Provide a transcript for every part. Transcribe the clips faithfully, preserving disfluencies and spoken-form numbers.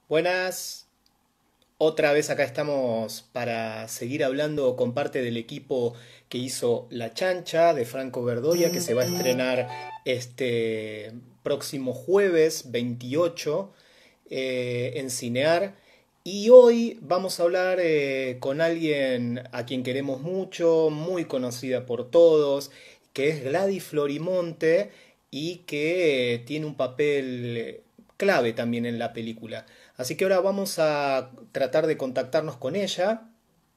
Buenas, otra vez acá estamos para seguir hablando con parte del equipo que hizo La Chancha de Franco Verdoya, que se va a estrenar este próximo jueves veintiocho eh, en Cinear. Y hoy vamos a hablar eh, con alguien a quien queremos mucho, muy conocida por todos, que es Gladys Florimonte y que eh, tiene un papel eh, clave también en la película. Así que ahora vamos a tratar de contactarnos con ella.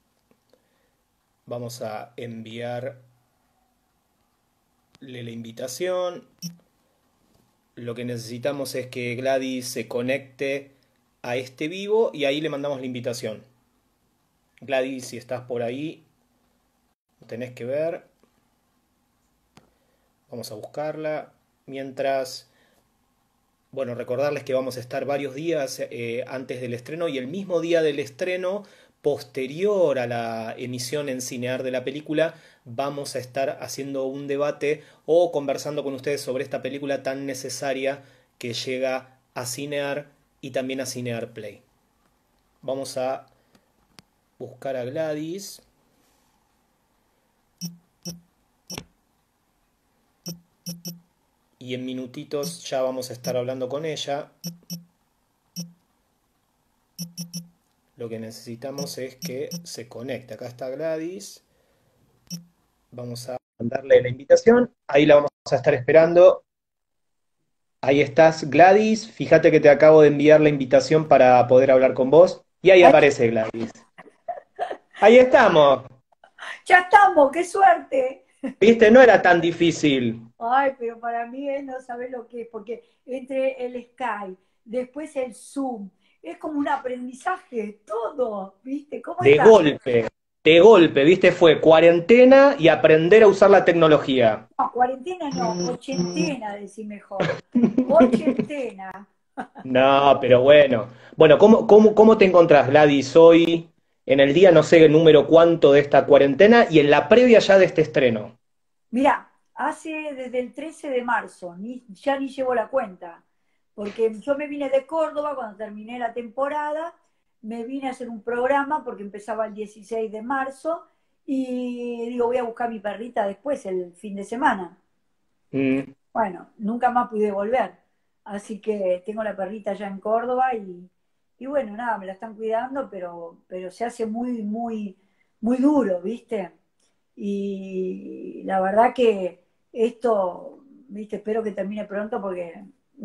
Vamos a enviarle la invitación. Lo que necesitamos es que Gladys se conecte a este vivo y ahí le mandamos la invitación. Gladys, si estás por ahí, lo tenés que ver. Vamos a buscarla. Mientras, bueno, recordarles que vamos a estar varios días eh, antes del estreno y el mismo día del estreno, posterior a la emisión en Cinear de la película, vamos a estar haciendo un debate o conversando con ustedes sobre esta película tan necesaria que llega a Cinear y también a Cinear Play. Vamos a buscar a Gladys. Y en minutitos ya vamos a estar hablando con ella. Lo que necesitamos es que se conecte. Acá está Gladys. Vamos a mandarle la invitación. Ahí la vamos a estar esperando. Ahí estás, Gladys. Fíjate que te acabo de enviar la invitación para poder hablar con vos. Y ahí Ay, aparece Gladys. Ahí estamos. ya estamos, qué suerte. ¿Viste? No era tan difícil. Ay, pero para mí es no saber lo que es, porque entre el Skype, después el Zoom, es como un aprendizaje, todo, ¿viste? ¿Cómo De estás? golpe. De golpe, ¿viste? Fue cuarentena y aprender a usar la tecnología. No, cuarentena no, ochentena, decir mejor. Ochentena. No, pero bueno. Bueno, ¿cómo, cómo, cómo te encontrás, Gladys, hoy en el día, no sé el número cuánto de esta cuarentena y en la previa ya de este estreno? Mirá, hace desde el trece de marzo, ni, ya ni llevo la cuenta, porque yo me vine de Córdoba cuando terminé la temporada, me vine a hacer un programa porque empezaba el dieciséis de marzo y digo, voy a buscar a mi perrita después, el fin de semana. Mm. Bueno, nunca más pude volver, así que tengo la perrita ya en Córdoba y, y bueno, nada, me la están cuidando, pero, pero se hace muy, muy, muy duro, ¿viste? Y la verdad que esto, viste, espero que termine pronto porque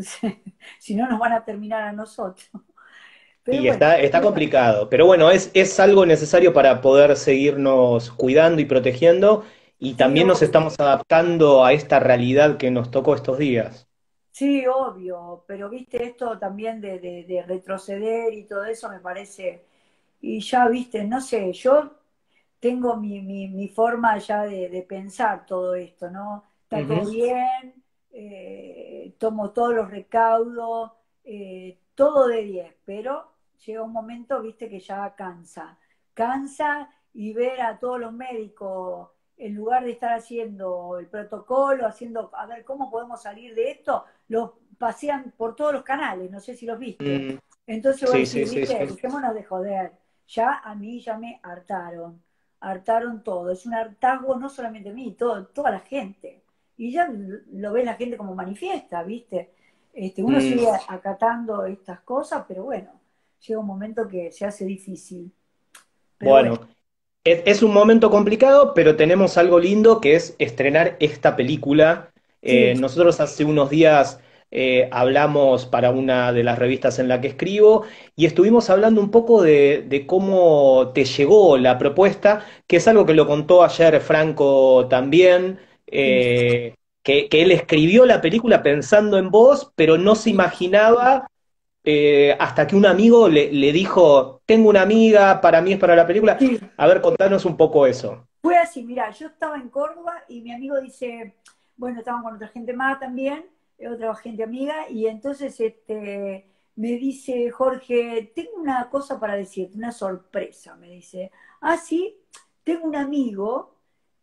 si no nos van a terminar a nosotros. Pero Y bueno, está, está complicado, pero bueno, es, es algo necesario para poder seguirnos cuidando y protegiendo y sí, también nos obvio, estamos adaptando a esta realidad que nos tocó estos días. sí, obvio, pero viste esto también de, de, de retroceder y todo eso me parece, y ya viste, no sé, yo tengo mi, mi, mi forma ya de, de pensar todo esto, ¿no? Está todo Ujú. bien, eh, tomo todos los recaudos, eh, todo de diez, pero llega un momento, viste, que ya cansa. Cansa y ver a todos los médicos, en lugar de estar haciendo el protocolo, haciendo, a ver cómo podemos salir de esto, los pasean por todos los canales, no sé si los viste. Mm, Entonces voy a sí, sí, decir, sí, viste, sí. dejémonos de joder. Ya a mí ya me hartaron, hartaron todo. Es un hartazgo no solamente a mí, todo, toda la gente. Y ya lo ve la gente como manifiesta, ¿viste? Este, uno Mm, sigue acatando estas cosas, pero bueno, llega un momento que se hace difícil. Pero bueno, bueno, es, es un momento complicado, pero tenemos algo lindo que es estrenar esta película. sí, Eh, nosotros hace unos días eh, hablamos para una de las revistas en la que escribo y estuvimos hablando un poco de, de cómo te llegó la propuesta, que es algo que lo contó ayer Franco también, sí, eh, que, que él escribió la película pensando en vos, pero no se imaginaba eh, hasta que un amigo le, le dijo, tengo una amiga, para mí es para la película. sí. A ver, contanos un poco eso. Fue así, mira, yo estaba en Córdoba y mi amigo dice, bueno, estaban con otra gente más también, eh, otra gente amiga, y entonces este, me dice, Jorge, tengo una cosa para decirte, una sorpresa, me dice. Ah, sí, tengo un amigo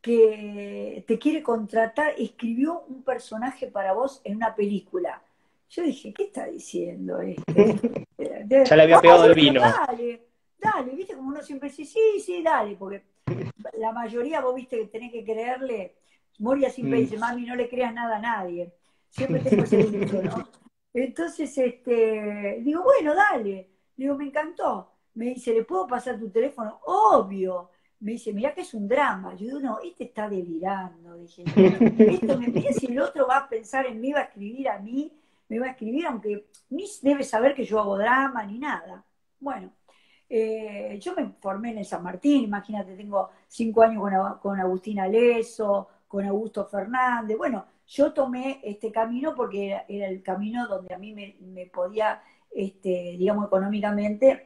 que te quiere contratar, escribió un personaje para vos en una película. Yo dije, ¿qué está diciendo este? Ya le había ah, pegado el bueno, vino. dale, dale, viste, como uno siempre dice, sí, sí, dale, porque la mayoría vos viste que tenés que creerle. Moria siempre Mm. dice, mami, no le creas nada a nadie. Siempre tengo ese dicho, ¿no? Entonces, este, digo, bueno, dale. Digo, me encantó. Me dice, ¿le puedo pasar tu teléfono? Obvio. Me dice, mirá que es un drama. Yo digo, no, este está delirando. Dije yo, esto me mira si el otro va a pensar en mí, va a escribir a mí, me va a escribir, aunque ni debe saber que yo hago drama ni nada. Bueno, eh, yo me formé en el San Martín, imagínate, tengo cinco años con, con Agustina Leso, con Augusto Fernández. Bueno, yo tomé este camino porque era, era el camino donde a mí me, me podía, este, digamos, económicamente,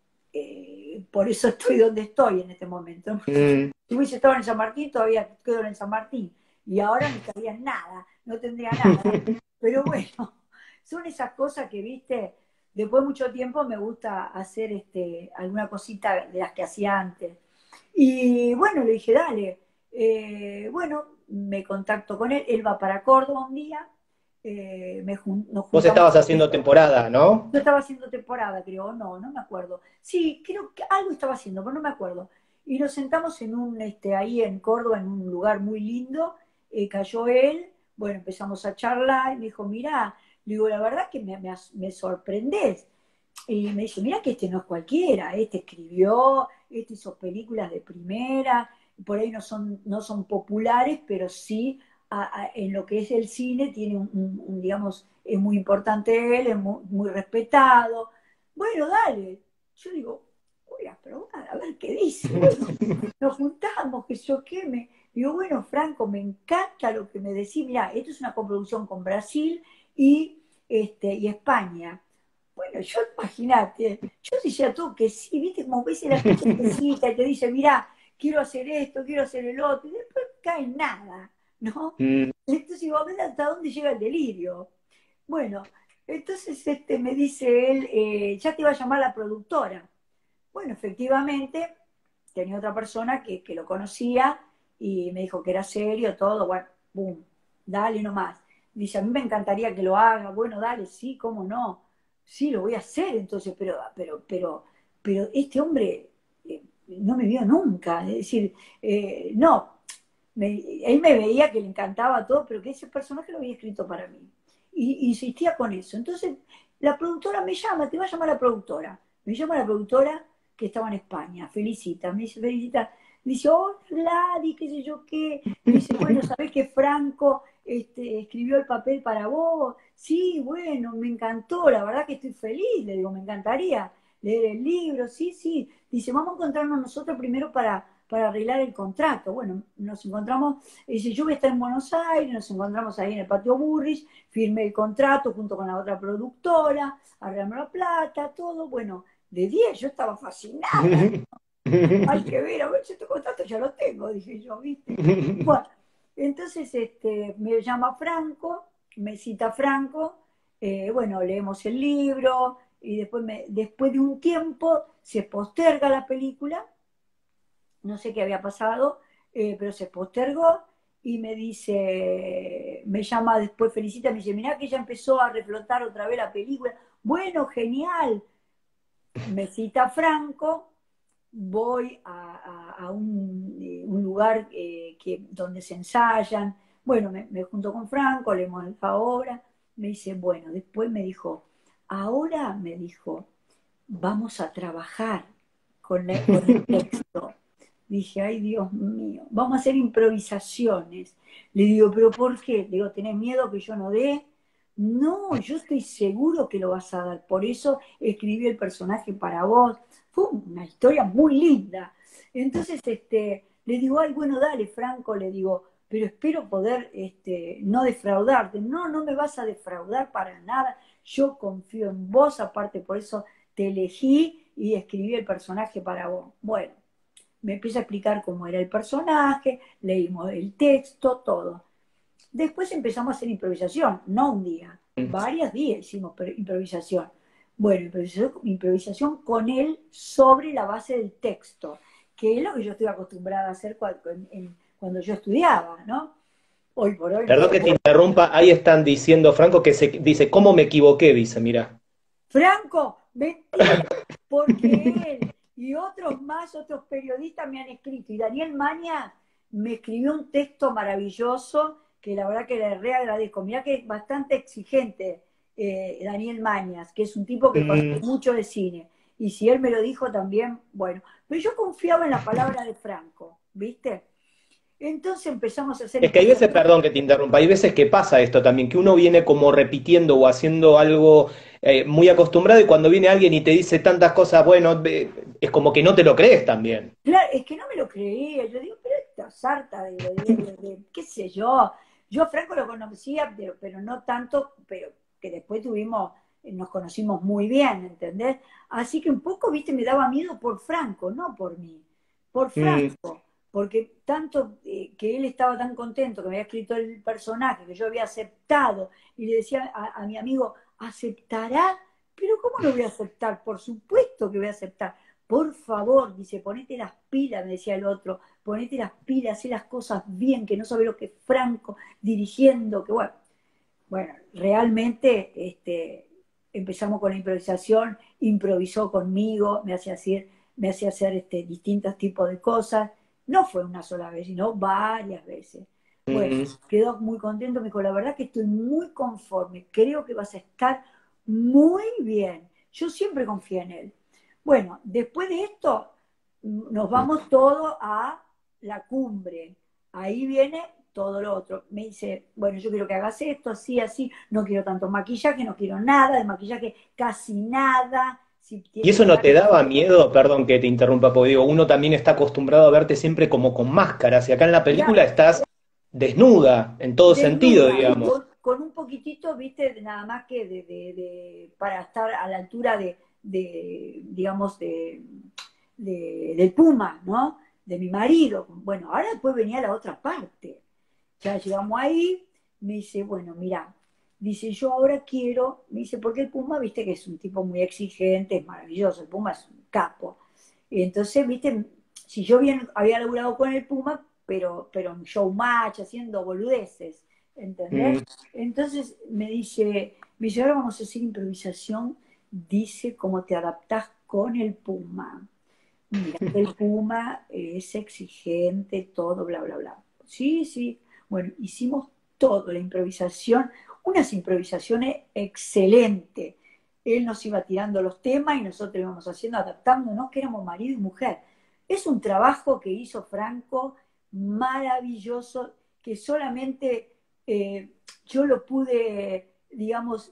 eh, por eso estoy donde estoy en este momento. Mm. Si hubiese estado en San Martín, todavía quedo en San Martín. Y ahora no estaría en nada, no tendría nada. Pero bueno, son esas cosas que, viste, después de mucho tiempo me gusta hacer este, alguna cosita de las que hacía antes. Y bueno, le dije, dale. Eh, bueno, me contacto con él, él va para Córdoba un día, eh, me jun nos Vos juntamos. estabas haciendo temporada, ¿no? Yo estaba haciendo temporada, creo, no, no me acuerdo. Sí, creo que algo estaba haciendo, pero no me acuerdo. Y nos sentamos en un, este, ahí en Córdoba, en un lugar muy lindo, eh, cayó él, bueno, empezamos a charlar, y me dijo, mira, le digo, la verdad que me, me, me sorprendés. Y me dice, mira que este no es cualquiera, este escribió, este hizo películas de primera, por ahí no son, no son populares, pero sí a, a, en lo que es el cine tiene un, un, un, digamos, es muy importante él, es muy, muy respetado. Bueno, dale. Yo digo, voy a probar, a ver qué dice. Bueno, nos juntamos, que yo qué me. Digo, bueno, Franco, me encanta lo que me decís. Mirá, esto es una coproducción con Brasil y, este, y España. Bueno, yo imagínate, yo decía tú que sí, viste, como ves la gente te cita y te dice, mirá, quiero hacer esto, quiero hacer el otro, y después cae nada, ¿no? Mm. Entonces, vos ves hasta dónde llega el delirio. Bueno, entonces este, me dice él, eh, ya te va a llamar la productora. Bueno, efectivamente, tenía otra persona que, que lo conocía y me dijo que era serio, todo, bueno, boom, dale nomás. Dice, a mí me encantaría que lo haga, bueno, dale, sí, cómo no, sí, lo voy a hacer, entonces, pero, pero, pero, pero este hombre eh, no me vio nunca, es decir, eh, no, me, él me veía que le encantaba todo, pero que ese personaje lo había escrito para mí. Y insistía con eso. Entonces, la productora me llama, te va a llamar la productora. Me llama la productora que estaba en España, felicita, me dice, felicita, dice, oh, Vladi, qué sé yo qué, dice, bueno, ¿sabés que Franco este, escribió el papel para vos? Sí, bueno, me encantó, la verdad que estoy feliz, le digo, me encantaría leer el libro, sí, sí, dice, vamos a encontrarnos nosotros primero para, para arreglar el contrato. Bueno, nos encontramos, dice, yo voy a estar en Buenos Aires, nos encontramos ahí en el patio Burrich, firmé el contrato junto con la otra productora, arreglamos la plata, todo, bueno, de diez, yo estaba fascinada. Hay que ver, a ver si este contrato ya lo tengo, dije yo, ¿viste? Bueno, entonces este, me llama Franco, me cita Franco, eh, bueno, leemos el libro y después, me, después de un tiempo se posterga la película, no sé qué había pasado, eh, pero se postergó y me dice, me llama después, felicita, me dice, mirá que ya empezó a reflotar otra vez la película. Bueno, genial. Me cita Franco, voy a, a, a un, eh, un, lugar eh, que, donde se ensayan. Bueno, me, me junto con Franco, leemos la obra. Me dice, bueno, después me dijo, ahora me dijo, vamos a trabajar con, la, con el texto. Dije, ay Dios mío, vamos a hacer improvisaciones. Le digo, ¿pero por qué? Le digo, ¿tenés miedo que yo no dé? No, yo estoy seguro que lo vas a dar. Por eso escribí el personaje para vos. Fue una historia muy linda. Entonces, este, le digo, ay, bueno, dale, Franco, le digo, pero espero poder este, no defraudarte. No, no me vas a defraudar para nada. Yo confío en vos, aparte por eso te elegí y escribí el personaje para vos. Bueno, me empieza a explicar cómo era el personaje, leímos el texto, todo. Después empezamos a hacer improvisación, no un día, varios días hicimos improvisación. Bueno, improvisación, improvisación con él sobre la base del texto, que es lo que yo estoy acostumbrada a hacer cuando, en, cuando yo estudiaba, ¿no? Hoy por hoy no Perdón se que te puede. interrumpa, ahí están diciendo, Franco, que se dice, ¿cómo me equivoqué? Dice, mira. Franco, mentira, porque él y otros más, otros periodistas me han escrito. Y Daniel Mañas me escribió un texto maravilloso que la verdad que le reagradezco. Mirá que es bastante exigente eh, Daniel Mañas, que es un tipo que conoce Mm. mucho de cine. Y si él me lo dijo también, bueno. Pero yo confiaba en la palabra de Franco, ¿viste? Entonces empezamos a hacer Es que hay veces, improvisación. perdón que te interrumpa, hay veces que pasa esto también, que uno viene como repitiendo o haciendo algo eh, muy acostumbrado y cuando viene alguien y te dice tantas cosas, bueno, eh, es como que no te lo crees también. Claro, es que no me lo creía. Yo digo, pero esta sarta de, de, de- de- qué sé yo. Yo a Franco lo conocía, pero, pero no tanto, pero que después tuvimos, eh, nos conocimos muy bien, ¿entendés? Así que un poco, viste, me daba miedo por Franco, no por mí, por Mm. Franco, porque tanto eh, que él estaba tan contento que me había escrito el personaje, que yo había aceptado, y le decía a, a mi amigo, ¿aceptará? Pero ¿cómo no voy a aceptar? Por supuesto que voy a aceptar. Por favor, dice, ponete las pilas, me decía el otro, ponete las pilas, haz las cosas bien, que no sabe lo que es Franco dirigiendo, que bueno, bueno, realmente este, empezamos con la improvisación, improvisó conmigo, me hacía hacer, me hacía hacer este, distintos tipos de cosas, no fue una sola vez, sino varias veces. Bueno, Mm. quedó muy contento, me dijo, la verdad que estoy muy conforme, creo que vas a estar muy bien. Yo siempre confié en él. Bueno, después de esto nos vamos todos a la cumbre. Ahí viene todo lo otro. Me dice, bueno, yo quiero que hagas esto, así, así, no quiero tanto maquillaje, no quiero nada de maquillaje, casi nada. Si ¿Y tiene eso que no dar... te daba miedo? Perdón que te interrumpa, porque digo, uno también está acostumbrado a verte siempre como con máscaras y acá en la película Claro, estás desnuda en todo sentido, desnuda, digamos. con, con un poquitito, viste, de nada más que de, de- de- para estar a la altura de, de, digamos, de, de- del Puma, ¿no? De mi marido. Bueno, ahora después venía la otra parte. Ya llegamos ahí, me dice, bueno, mira, dice, yo ahora quiero, me dice, porque el Puma, viste que es un tipo muy exigente, es maravilloso, el Puma es un capo. Y entonces, viste, si yo bien había laburado con el Puma, pero, pero en showmatch, haciendo boludeces, ¿entendés? Mm. Entonces me dice, me dice, ahora vamos a hacer improvisación, dice cómo te adaptás con el Puma. Mira, el Puma es exigente, todo, bla, bla, bla. Sí, sí. Bueno, hicimos todo, la improvisación, unas improvisaciones excelentes. Él nos iba tirando los temas y nosotros íbamos haciendo, adaptándonos, que éramos marido y mujer. Es un trabajo que hizo Franco maravilloso, que solamente eh, yo lo pude, digamos,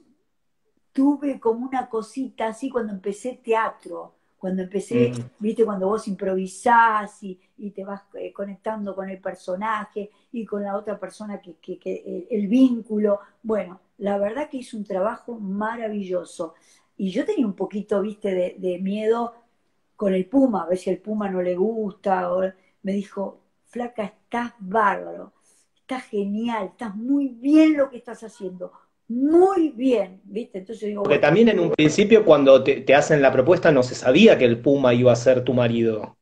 tuve como una cosita así cuando empecé teatro, cuando empecé, Mm. viste, cuando vos improvisás y, y te vas eh, conectando con el personaje y con la otra persona, que, que, que el, el vínculo. Bueno, la verdad que hizo un trabajo maravilloso. Y yo tenía un poquito, viste, de, de miedo con el Puma, a ver si el Puma no le gusta. O, me dijo, flaca, estás bárbaro, estás genial, estás muy bien lo que estás haciendo, muy bien, ¿viste? Entonces yo digo, Porque bueno, también en un principio cuando te, te hacen la propuesta no se sabía que el Puma iba a ser tu marido.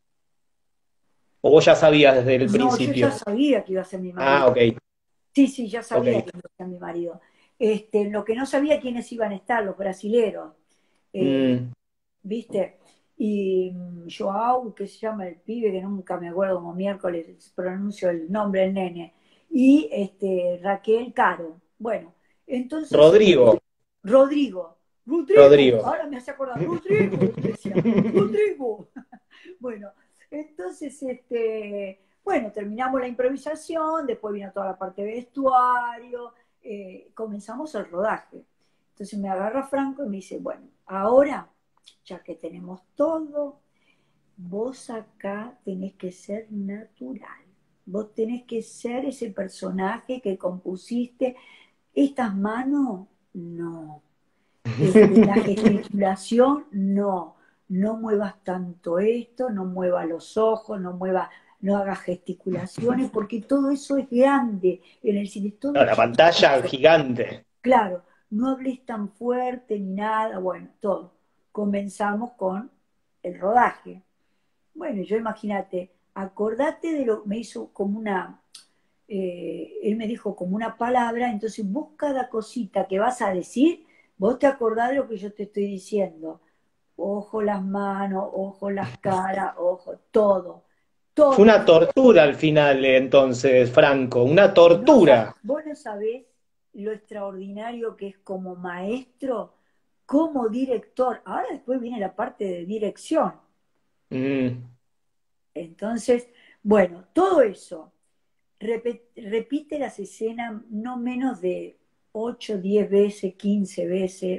O vos ya sabías desde el no, yo principio. ya sabía que iba a ser mi marido. Ah, ok, Sí, sí, ya ok. sabía que iba a ser mi marido. Este, lo que no sabía quiénes iban a estar, los brasileros, eh, Mm. ¿viste? Y mm, Joao, que se llama el pibe, que nunca me acuerdo como miércoles pronuncio el nombre del nene, y este, Raquel Caro. Bueno, entonces, Rodrigo, Rodrigo, Rodrigo, Rodrigo. ahora me hace acordar, Rodrigo, me decía, Rodrigo. Bueno, entonces, este, bueno, terminamos la improvisación, después vino toda la parte de vestuario, eh, comenzamos el rodaje. Entonces me agarra Franco y me dice, bueno, ahora, ya que tenemos todo, vos acá tenés que ser natural. Vos tenés que ser ese personaje que compusiste. Estas manos, no. Este, la gesticulación, no. No muevas tanto esto, no muevas los ojos, no muevas, no hagas gesticulaciones, porque todo eso es grande en el cine, es todo No, la pantalla chiquitito. gigante. Claro, no hables tan fuerte ni nada, bueno, todo. Comenzamos con el rodaje. Bueno, yo imagínate, acordate de lo, me hizo como una, eh, él me dijo como una palabra, entonces vos cada cosita que vas a decir, vos te acordás de lo que yo te estoy diciendo. ojo las manos, ojo las caras, ojo, todo, Fue todo. una tortura al final, eh, entonces, Franco, una No, sa- tortura. vos no sabés lo extraordinario que es como maestro, como director. Ahora después viene la parte de dirección. Mm. Entonces, bueno, todo eso. Repe- repite las escenas no menos de ocho, diez veces, quince veces.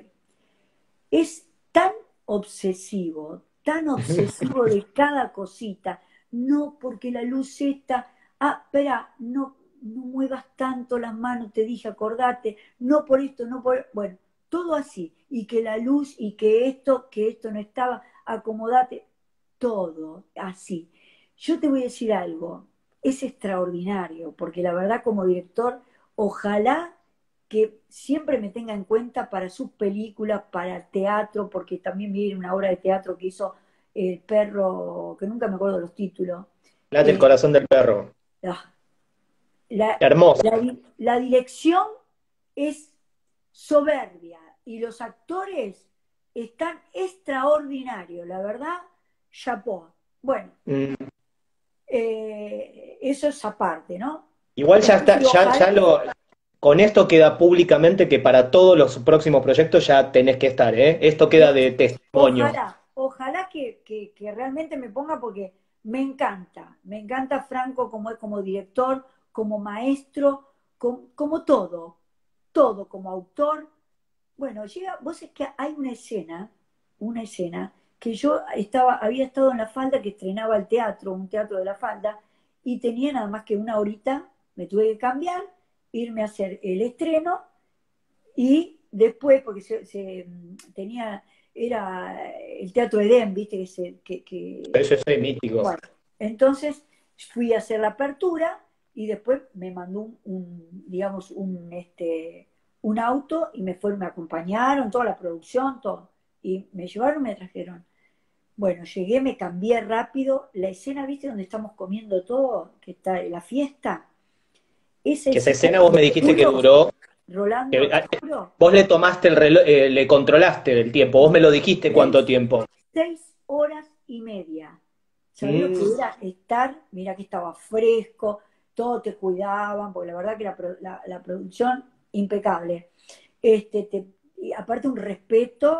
Es tan obsesivo, tan obsesivo de cada cosita. No, porque la luz está. Ah, espera, no, no muevas tanto las manos, te dije, acordate. No por esto, no por. Bueno, todo así. Y que la luz, y que esto, que esto no estaba, acomodate. Todo así. Yo te voy a decir algo. Es extraordinario, porque la verdad, como director, ojalá que siempre me tenga en cuenta para sus películas, para el teatro, porque también vi una obra de teatro que hizo El perro, que nunca me acuerdo los títulos. Late el Eh, corazón del perro. ah, la, Hermoso. la, la dirección es soberbia y los actores están extraordinarios, la verdad, chapeau. Bueno, Mm. eh, eso es aparte, ¿no? Igual ya Después, está, y ya, ojalá, ya lo, con esto queda públicamente que para todos los próximos proyectos ya tenés que estar, ¿eh? Esto queda Eh, de testimonio. ojalá, ojalá que, que- que realmente me ponga porque me encanta, me encanta Franco como es como director, como maestro, com- como todo, todo, como autor. Bueno, llega, vos es que hay una escena, una escena que yo estaba, había estado en La Falda, que estrenaba el teatro, un teatro de La Falda, y tenía nada más que una horita, me tuve que cambiar, irme a hacer el estreno y después, porque se, se, tenía, era el Teatro Edén, viste, que, se, que, que, Eso es mítico. bueno, entonces fui a hacer la apertura y después me mandó un, un, digamos, un, este, un auto y me fueron, me acompañaron, toda la producción, todo. Y me llevaron, me trajeron. Bueno, llegué, me cambié rápido. La escena, viste, donde estamos comiendo todo, que está en la fiesta. Esa Que esa escena, escena vos me dijiste que juro, duró, Rolando, que, te ah, juro, vos le tomaste el reloj, eh, le controlaste el tiempo, vos me lo dijiste cuánto seis, tiempo. seis horas y media. ¿Sabés lo que Mm. era estar? Mira que estaba fresco, todo te cuidaban, porque la verdad que la, la, la producción impecable. Este, te, y aparte un respeto,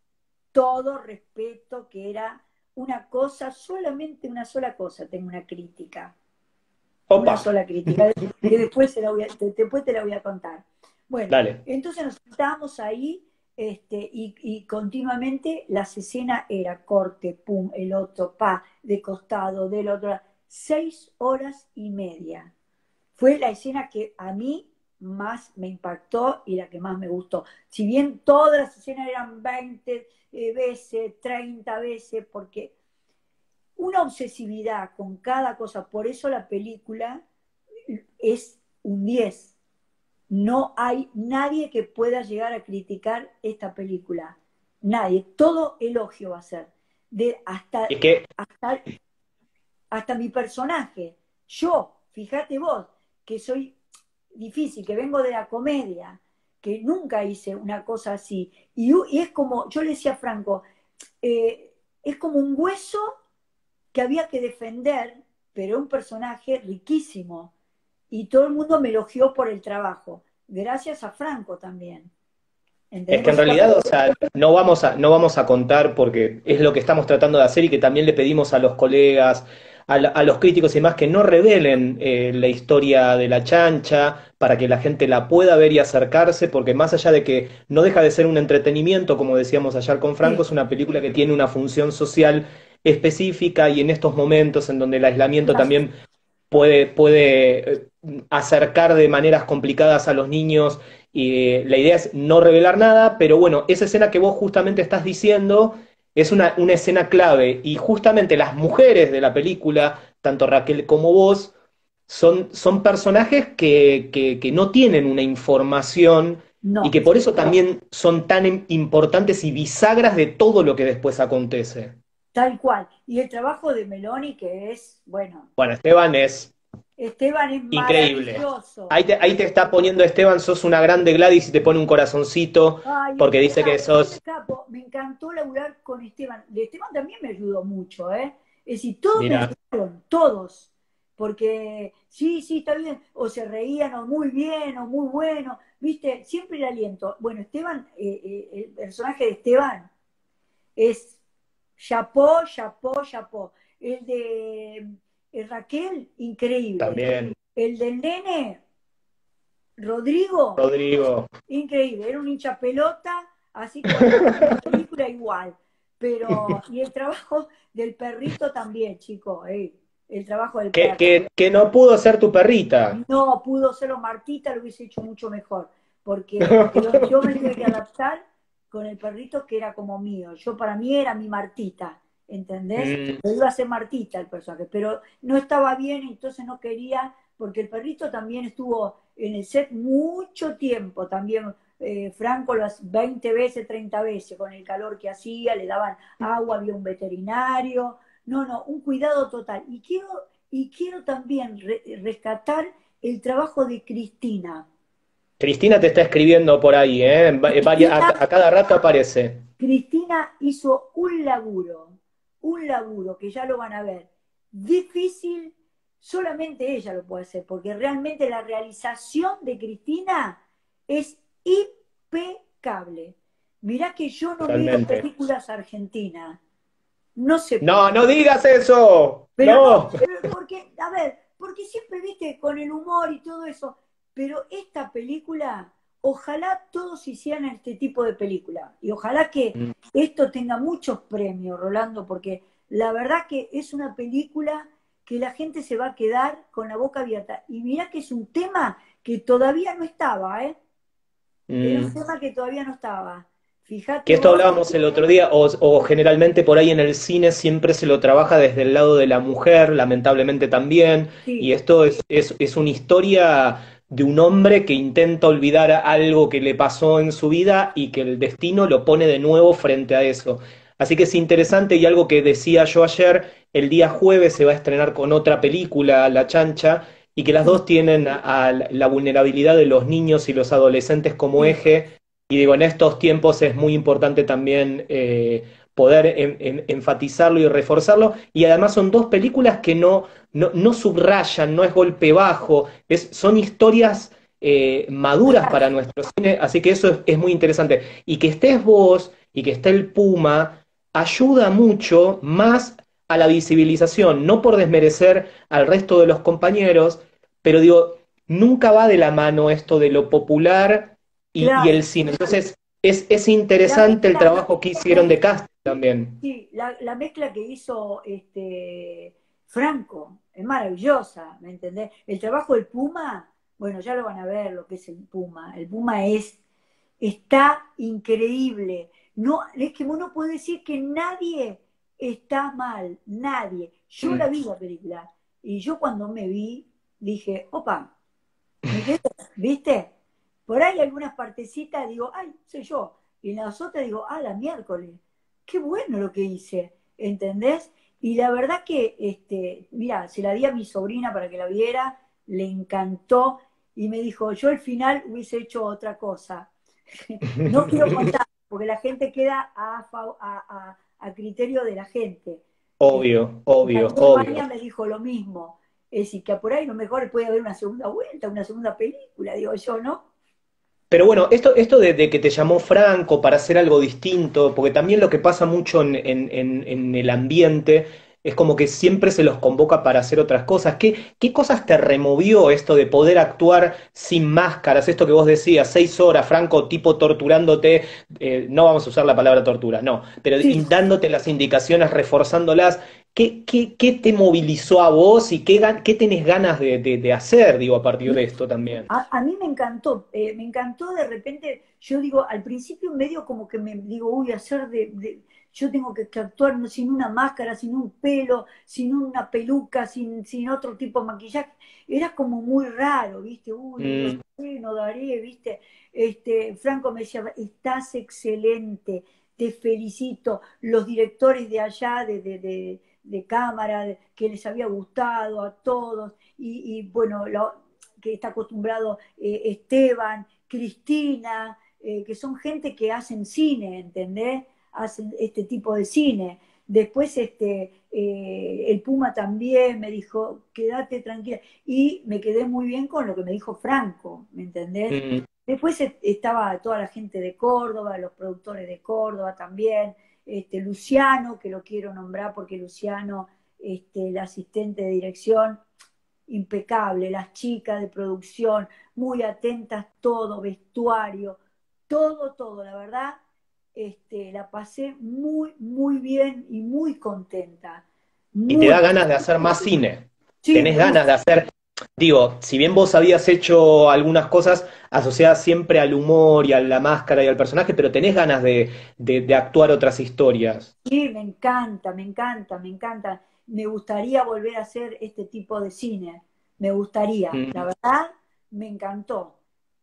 todo respeto, que era una cosa, solamente una sola cosa, tengo una crítica, una Opa, sola crítica, que después, se la voy a, después te la voy a contar. Bueno, dale. entonces nos sentábamos ahí este, y, y, continuamente las escenas era corte, pum, el otro, pa, de costado, del otro, seis horas y media. Fue la escena que a mí más me impactó y la que más me gustó. Si bien todas las escenas eran veinte eh, veces, treinta veces, porque una obsesividad con cada cosa, por eso la película es un diez. No hay nadie que pueda llegar a criticar esta película. Nadie. Todo elogio va a ser. De hasta, Es que, hasta, hasta mi personaje. Yo, fíjate vos, que soy difícil, que vengo de la comedia, que nunca hice una cosa así. Y, y es como, yo le decía a Franco, eh, es como un hueso que había que defender, pero un personaje riquísimo. Y todo el mundo me elogió por el trabajo, gracias a Franco también. es ¿Entendés? que en Pues esta realidad, o película, sea, no vamos a, no vamos a contar porque es lo que estamos tratando de hacer y que también le pedimos a los colegas, a, la- a los críticos y demás que no revelen eh, la historia de la chancha para que la gente la pueda ver y acercarse, porque más allá de que no deja de ser un entretenimiento, como decíamos ayer con Franco, sí, es una película que tiene una función social específica y en estos momentos en donde el aislamiento claro, también puede, puede eh, acercar de maneras complicadas a los niños y eh, la idea es no revelar nada, pero bueno, esa escena que vos justamente estás diciendo es una, una escena clave y justamente las mujeres de la película, tanto Raquel como vos, son, son personajes que, que, que no tienen una información y no, que por eso también son tan importantes y bisagras de todo lo que después acontece. tal cual. Y el trabajo de Meloni, que es, bueno, Bueno, Esteban es Esteban es Increíble. maravilloso. Ahí te, ahí te está poniendo Esteban, sos una grande Gladys y te pone un corazoncito Ay, es porque un dice que capo, es un sos. capo. Me encantó laburar con Esteban. De Esteban también me ayudó mucho, ¿eh? Es decir, todos me Mira, ayudaron, todos. Porque sí, sí, está bien. O se reían, o muy bien, o muy bueno. ¿Viste? Siempre el aliento. Bueno, Esteban, eh, eh, el personaje de Esteban es chapó, chapó, chapó. El de eh, Raquel, increíble. también, El del nene, Rodrigo, Rodrigo. increíble, era un hincha pelota, así que cuando ves la película igual. Pero, y el trabajo del perrito también, chicos, eh, el trabajo del Que, perro. que, que no pudo ser tu perrita. No pudo serlo Martita, lo hubiese hecho mucho mejor, porque pero yo me tuve que adaptar con el perrito que era como mío. Yo para mí era mi Martita, ¿entendés? Mm, Pero iba a ser Martita el personaje, pero no estaba bien, entonces no quería, porque el perrito también estuvo en el set mucho tiempo, también eh, Franco las veinte veces, treinta veces, con el calor que hacía, le daban agua, había un veterinario, no, no, un cuidado total. Y quiero, y quiero también re rescatar el trabajo de Cristina. Cristina te está escribiendo por ahí, ¿eh? En va- en varias- a, Cristina, a cada rato aparece. Cristina hizo un laburo, un laburo que ya lo van a ver, difícil, solamente ella lo puede hacer, porque realmente la realización de Cristina es impecable. Mirá que yo no miro Totalmente. películas argentinas, no sé por No, qué. no digas eso. Pero no, No. pero porque, a ver, porque siempre viste con el humor y todo eso, pero esta película, ojalá todos hicieran este tipo de película y ojalá que Mm. esto tenga muchos premios, Rolando, porque la verdad que es una película que la gente se va a quedar con la boca abierta. Y mirá que es un tema que todavía no estaba, ¿eh? Era un Mm. tema que todavía no estaba. Que Fíjate esto vos, hablábamos el otro día, o, o generalmente por ahí en el cine siempre se lo trabaja desde el lado de la mujer, lamentablemente también, y sí, esto es, es, es una historia de un hombre que intenta olvidar algo que le pasó en su vida y que el destino lo pone de nuevo frente a eso. Así que es interesante y algo que decía yo ayer, el día jueves se va a estrenar con otra película, La Chancha, y que las sí, dos tienen a, a la vulnerabilidad de los niños y los adolescentes como sí, eje y digo, en estos tiempos es muy importante también eh, poder en- en- enfatizarlo y reforzarlo. Y además son dos películas que no, no, no subrayan, no es golpe bajo, es, son historias eh, maduras para nuestro cine, así que eso es, es muy interesante. Y que estés vos y que esté el Puma ayuda mucho más a la visibilización, no por desmerecer al resto de los compañeros, pero digo, nunca va de la mano esto de lo popular y, y el claro. cine. Entonces, es, es La interesante el mezcla, trabajo que la hicieron de mezcla, casting también. sí, la, la mezcla que hizo este Franco es maravillosa, ¿me entendés? El trabajo del Puma, bueno, ya lo van a ver lo que es el Puma. El Puma es, está increíble. No, es que uno puede decir que nadie está mal, nadie. Yo la Mm. vi la película y yo cuando me vi dije, opa, me quedé, ¿viste? Por ahí algunas partecitas digo, ay, soy yo. Y en las otras digo, ah, la miércoles. Qué bueno lo que hice, ¿entendés? Y la verdad que, este, mira, se la di a mi sobrina para que la viera, le encantó y me dijo, yo al final hubiese hecho otra cosa. No quiero contar, porque la gente queda a, fa- a- a- a criterio de la gente. Eh, Obvio, obvio, También obvio. Vania me dijo lo mismo. Es decir, que por ahí lo mejor puede haber una segunda vuelta, una segunda película, digo yo, ¿no? Pero bueno, esto, esto de, de que te llamó Franco para hacer algo distinto, porque también lo que pasa mucho en, en- en- en el ambiente es como que siempre se los convoca para hacer otras cosas. ¿Qué, qué cosas te removió esto de poder actuar sin máscaras? Esto que vos decías, seis horas, Franco, tipo torturándote, eh, no vamos a usar la palabra tortura, no, pero Sí, in- dándote las indicaciones, reforzándolas. ¿Qué, qué, qué te movilizó a vos y qué, gan- qué tenés ganas de, de de hacer, digo, a partir de esto también? A, a mí me encantó, eh, me encantó de repente, yo digo, al principio medio como que me digo, uy, hacer de, de- yo tengo que actuar no- sin una máscara, sin un pelo, sin una peluca, sin, sin otro tipo de maquillaje, era como muy raro, ¿viste? Uy, lo Mm, sé, no daré, ¿viste? Este, Franco me decía, estás excelente, te felicito, los directores de allá, de, de, de, de cámara, de- que les había gustado a todos, y, y, bueno, lo, que está acostumbrado eh, Esteban, Cristina, eh, que son gente que hacen cine, ¿entendés? Hacen este tipo de cine. Después este, eh, el Puma también me dijo, quédate tranquila. Y me quedé muy bien con lo que me dijo Franco, ¿me entendés? Mm. Después e- estaba toda la gente de Córdoba, los productores de Córdoba también, este, Luciano, que lo quiero nombrar porque Luciano, este, el asistente de dirección, impecable, las chicas de producción, muy atentas, todo, vestuario, todo, todo, la verdad, este, la pasé muy, muy bien y muy contenta, Y te muy da ganas de contenta. hacer más cine. Sí, Tenés me ganas gusta. de hacer, digo, si bien vos habías hecho algunas cosas asociadas siempre al humor y a la máscara y al personaje, pero tenés ganas de, de, de actuar otras historias. Sí, me encanta, me encanta, me encanta. Me gustaría volver a hacer este tipo de cine. Me gustaría. La Mm. verdad, me encantó.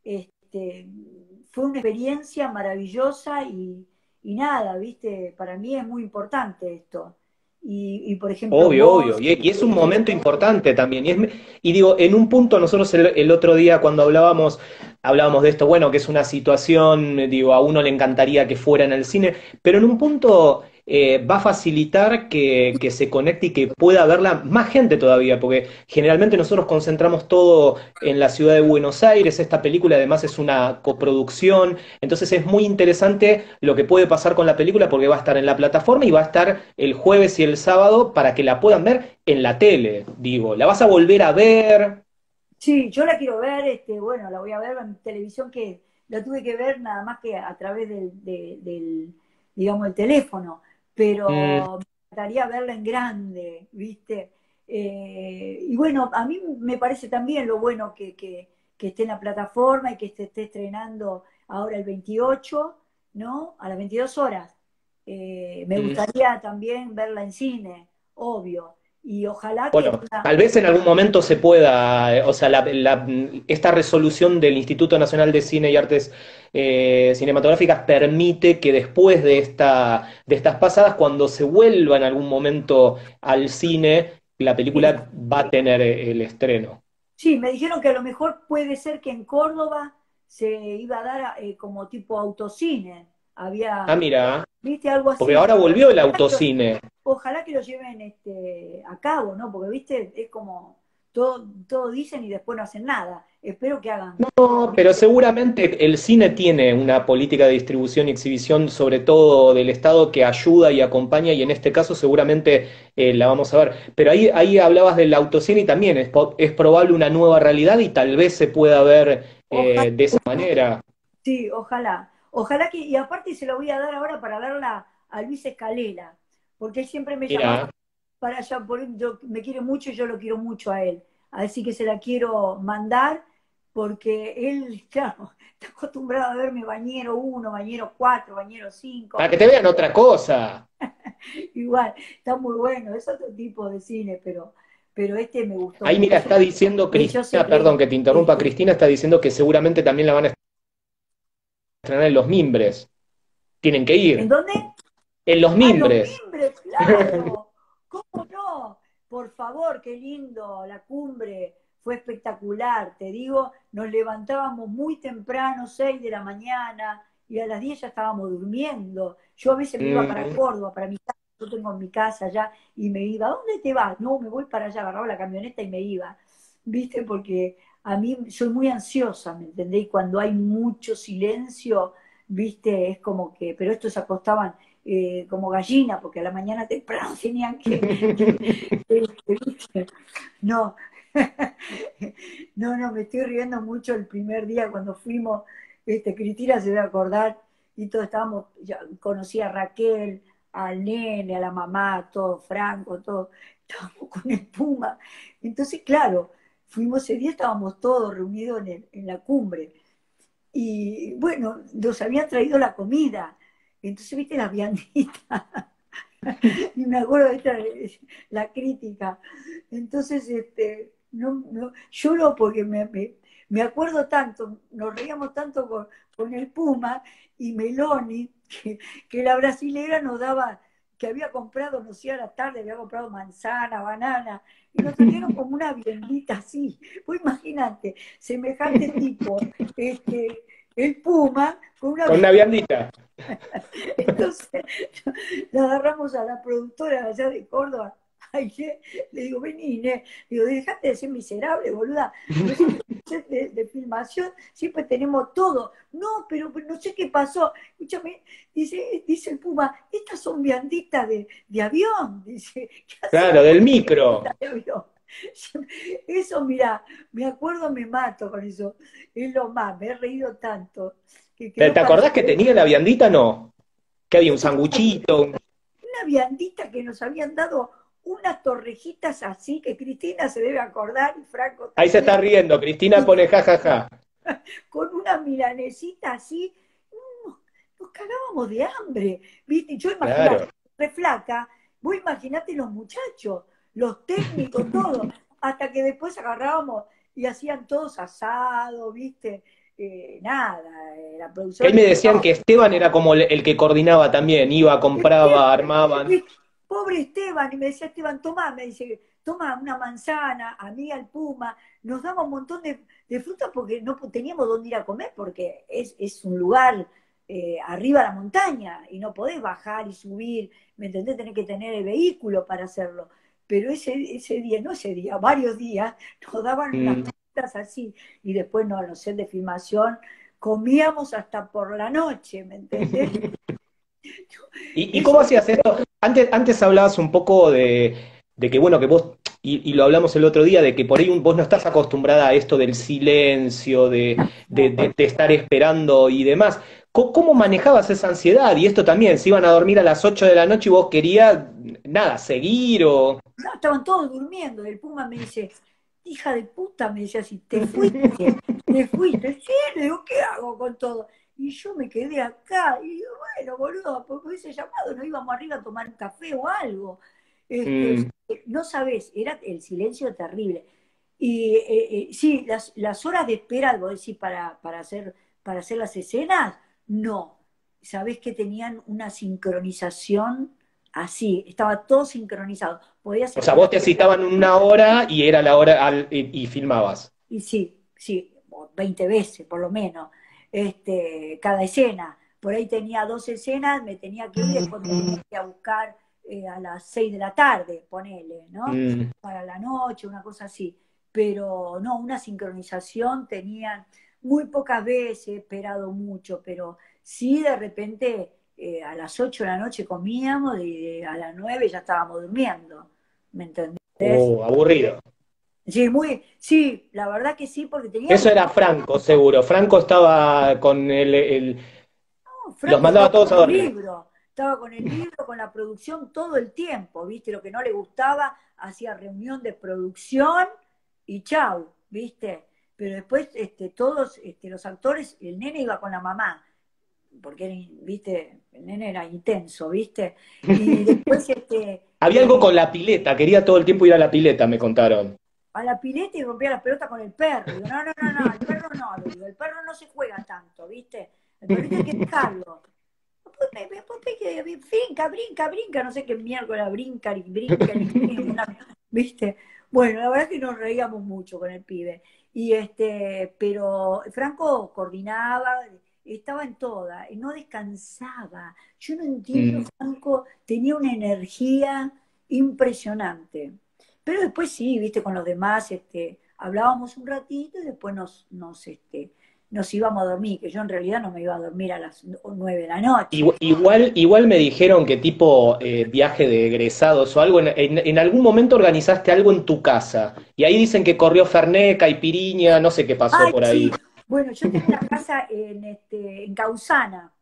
Este, fue una experiencia maravillosa y, y nada, ¿viste? Para mí es muy importante esto. Y, y, por ejemplo, Obvio, obvio. vos, Y, y es un momento importante también. Y, es- y digo, en un punto nosotros el, el otro día cuando hablábamos, hablábamos de esto, bueno, que es una situación, digo, a uno le encantaría que fuera en el cine, pero en un punto eh, va a facilitar que, que se conecte y que pueda verla más gente todavía, porque generalmente nosotros concentramos todo en la ciudad de Buenos Aires, esta película además es una coproducción, entonces es muy interesante lo que puede pasar con la película porque va a estar en la plataforma y va a estar el jueves y el sábado para que la puedan ver en la tele, digo. ¿La vas a volver a ver? sí, yo la quiero ver, este, bueno, la voy a ver en televisión, que la tuve que ver nada más que a través del, de- del, digamos, el teléfono, Mm, pero me encantaría verla en grande, ¿viste? Eh, y bueno, a mí me parece también lo bueno que, que, que esté en la plataforma y que se esté estrenando ahora el veintiocho, ¿no? A las veintidós horas. Eh, me mm. gustaría también verla en cine, obvio, y ojalá que Bueno, tal vez en algún momento se pueda, eh, o sea, la- la- esta resolución del Instituto Nacional de Cine y Artes eh, Cinematográficas permite que después de esta, de estas pasadas, cuando se vuelva en algún momento al cine, la tenga. película va a tener eh, el estreno. Sí, me dijeron que a lo mejor puede ser que en Córdoba se iba a dar eh, como tipo autocine. Ah, Había, mira, viste, algo porque así. ahora volvió el Ojalá que lo, autocine. ojalá que lo lleven este, a cabo, ¿no? Porque, viste, es como todo, todo dicen y después no hacen nada. Espero que hagan, No, pero viste. seguramente el cine tiene una política de distribución y exhibición, sobre todo del Estado, que ayuda y acompaña, y en este caso seguramente eh, la vamos a ver. Pero ahí, ahí hablabas del autocine y también es, po- es probable una nueva realidad y tal vez se pueda ver Ojalá, eh, de esa manera. sí, ojalá. Ojalá que, y aparte se lo voy a dar ahora para verla a Luis Escalela, porque él siempre me llamaba Mira, para allá, por, yo, me quiere mucho y yo lo quiero mucho a él. Así que se la quiero mandar porque él, claro, está acostumbrado a verme bañero uno, bañero cuatro, bañero cinco. para que te vean otra cosa. Igual, está muy bueno, es otro tipo de cine, pero, pero este me gustó Ahí mira, mucho. está diciendo Eh, yo sé Cristina, perdón que, que te interrumpa, este, Cristina está diciendo que seguramente también la van a estrenar en Los Mimbres. Tienen que ¿en ir. dónde? En Los ¡Ay, los Mimbres. mimbres! ¡Claro! ¿Cómo no? Por favor, qué lindo, la cumbre fue espectacular, te digo, nos levantábamos muy temprano, seis de la mañana, y a las diez ya estábamos durmiendo. Yo a veces me iba para Mm. Córdoba, para mi casa, yo tengo mi casa allá, y me iba, ¿a dónde te vas? No, me voy para allá, agarraba la camioneta y me iba, ¿viste? Porque a mí soy muy ansiosa, ¿me entendés? Y cuando hay mucho silencio, ¿viste? Es como que, pero estos se acostaban eh, como gallina, porque a la mañana temprano tenían que, que, que- no, no, no, me estoy riendo mucho el primer día cuando fuimos, este, Cristina se debe acordar, y todos estábamos, ya conocí a Raquel, al nene, a la mamá, todo Franco, todo, estábamos con el Puma. Entonces, claro, fuimos ese día, estábamos todos reunidos en, el- en la cumbre. Y bueno, nos habían traído la comida. Entonces, viste las vianditas. Y me acuerdo de esta, la crítica. Entonces, este, no, no, lloro porque me, me, me acuerdo tanto, nos reíamos tanto con, con el Puma y Meloni, que, que la brasilera nos daba, que había comprado, no sé, a la tarde había comprado manzana, banana, y nos trajeron como una viandita así. Pues imagínate, semejante tipo, este, el Puma, con una Con una viandita. entonces, la agarramos a la productora allá de Córdoba. Ay, ¿qué? Le digo, vení, Inés. Le digo, dejate de ser miserable, boluda. Nosotros de, de filmación siempre tenemos todo. No, pero no sé qué pasó. Escúchame, dice, dice el Puma, estas son vianditas de, de avión. Dice, ¿qué Claro, hacemos con del micro. vianditas de avión? Eso, mira, me acuerdo, me mato con eso. Es lo más, me he reído tanto que ¿Te, quedó te para acordás que tenía la viandita? No. Que había un siempre. sanguchito. un- Una viandita que nos habían dado unas torrejitas así, que Cristina se debe acordar y Franco Ahí se también, está riendo. Cristina y pone jajaja. con una milanesita así, nos, nos cagábamos de hambre, ¿viste? Yo imaginaba, Claro. re flaca, vos imaginate los muchachos, los técnicos, todo, hasta que después agarrábamos y hacían todos asados, ¿viste? Eh, nada, eh, la Que ahí producción. me decían que Esteban era como el, el que coordinaba también. Iba, Esteban, compraba, armaban. pobre Esteban, y me decía Esteban, tomá, me dice, toma una manzana, a mí al Puma, nos daba un montón de, de frutas porque no teníamos dónde ir a comer, porque es, es un lugar eh, arriba de la montaña y no podés bajar y subir, ¿me entendés? Tenés que tener el vehículo para hacerlo. Pero ese, ese día, no ese día, varios días, nos daban unas Mm. frutas así, y después no, los set de filmación, comíamos hasta por la noche, ¿me entendés? ¿Y, y cómo Eso, hacías esto? Antes, antes hablabas un poco de, de que, bueno, que vos, y, y lo hablamos el otro día, de que por ahí un- vos no estás acostumbrada a esto del silencio, de, de, no. de- de estar esperando y demás. ¿Cómo, cómo manejabas esa ansiedad? Y esto también, se iban a dormir a las ocho de la noche y vos querías, nada, seguir o... No, estaban todos durmiendo. El Puma me dice, hija de puta, me decía así, te fuiste, te fuiste. Sí, le digo, ¿qué hago con todo? Y yo me quedé acá. Y digo, bueno, boludo, porque hubiese llamado, nos íbamos arriba a tomar un café o algo. Este, Mm. no sabés, era el silencio terrible. Y eh, eh, sí, las, las horas de espera, vos decís, para, para hacer, para hacer las escenas, no. Sabés que tenían una sincronización así, estaba todo sincronizado. Podías O sea, vos esperar, te citaban una hora y era la hora al- y, y filmabas. y sí, sí, veinte veces por lo menos, este, cada escena. Por ahí tenía dos escenas, me tenía que ir, después me tenía que ir a buscar eh, a las seis de la tarde, ponele, ¿no? Mm. Para la noche, una cosa así. Pero no, una sincronización tenían muy pocas veces, he esperado mucho, pero sí de repente eh, a las ocho de la noche comíamos y a las nueve ya estábamos durmiendo, ¿me entendés? Oh, aburrido. Sí, muy, sí, la verdad que sí, porque Eso teníamos, era Franco, seguro. Franco estaba con el, el- no, los Franco mandaba estaba todos a con el dormir. libro, estaba con el libro, con la producción todo el tiempo, ¿viste? Lo que no le gustaba, hacía reunión de producción y chau, ¿viste? Pero después, este, todos, este, los actores, el nene iba con la mamá, porque era, ¿viste? El nene era intenso, ¿viste? Y después, este, Había algo eh, con la pileta, quería todo el tiempo ir a la pileta, me contaron. a la pileta y rompía la pelota con el perro. Digo, no, no, no, no, el perro no, le digo, el perro no se juega tanto, ¿viste? El perrito hay que dejarlo. Pues me, me, pues me que brinca, brinca, brinca, no sé qué miércoles, brinca y brinca y brinca, ¿viste? Bueno, la verdad es que nos reíamos mucho con el pibe. Y este, pero Franco coordinaba, estaba en toda, y no descansaba. Yo no entiendo, Mm. Franco tenía una energía impresionante. Pero después sí, viste, con los demás, este, hablábamos un ratito y después nos, nos, este, nos íbamos a dormir, que yo en realidad no me iba a dormir a las nueve de la noche. Igu- Igual, igual me dijeron que tipo eh, viaje de egresados o algo, en, en- en algún momento organizaste algo en tu casa. Y ahí dicen que corrió Fernet, Caipiriña, no sé qué pasó Ay, por ahí. sí, bueno, yo tengo una casa en, este, en Causana,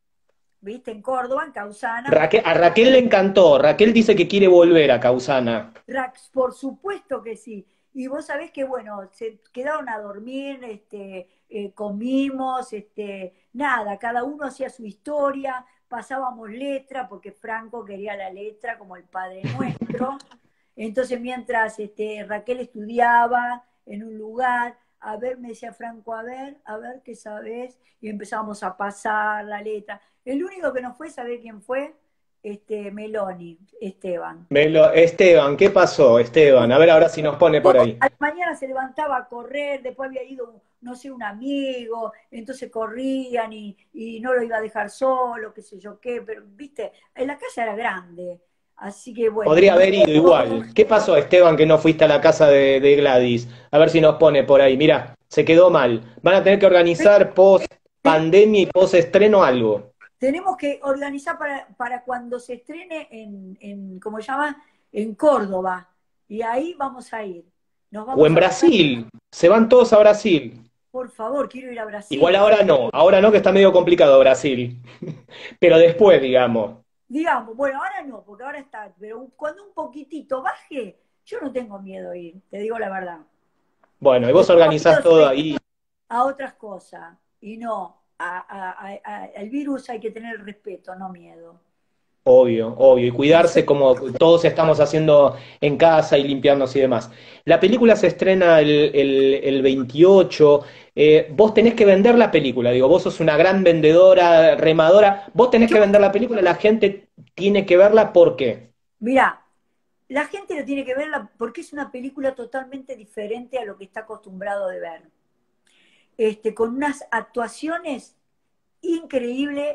viste, en Córdoba, en Causana, me Raquel- a Raquel le encantó. Raquel dice que quiere volver a Causana. Rax, por supuesto que sí. Y vos sabés que, bueno, se quedaron a dormir, este, eh, comimos, este, nada, cada uno hacía su historia, pasábamos letra, porque Franco quería la letra como el Padre Nuestro. Entonces, mientras este, Raquel estudiaba en un lugar, a ver, me decía Franco, a ver, a ver qué sabés, y empezamos a pasar la letra. El único que no fue, ¿sabe quién fue? este, Meloni, Esteban. Me lo- Esteban, ¿qué pasó, Esteban? A ver ahora si nos pone por Todo, ahí. a la mañana se levantaba a correr, después había ido, no sé, un amigo, entonces corrían y, y no lo iba a dejar solo, qué sé yo qué, pero viste, en la casa era grande, así que bueno, Podría haber ido invitó, igual. ¿Qué pasó, Esteban, que no fuiste a la casa de, de Gladys? A ver si nos pone por ahí. Mira, se quedó mal. Van a tener que organizar post pandemia y post estreno algo. tenemos que organizar para, para cuando se estrene en, en, ¿cómo se llama? En Córdoba, y ahí vamos a ir, nos O vamos en a poner, Brasil. Se van todos a Brasil. por favor, quiero ir a Igual Brasil. ahora no. Ahora no, que está medio complicado Brasil. Pero después, digamos. Digamos, bueno, ahora no, porque ahora está, pero cuando un poquitito baje, yo no tengo miedo a ir, te digo la verdad. Bueno, y Le vos tengo organizás miedo todo sí, ahí. a otras cosas y no, a, a- a- a- al virus hay que tener respeto, no miedo. Obvio, obvio, y cuidarse Entonces, como todos estamos haciendo en casa y limpiarnos y demás. La película se estrena el, el- el veintiocho. Eh, vos tenés que vender la película, digo, vos sos una gran vendedora, remadora, vos tenés yo, que vender la película, la gente tiene que verla, ¿por qué? mira, la gente lo tiene que ver porque es una película totalmente diferente a lo que está acostumbrado de ver. Este, con unas actuaciones increíbles,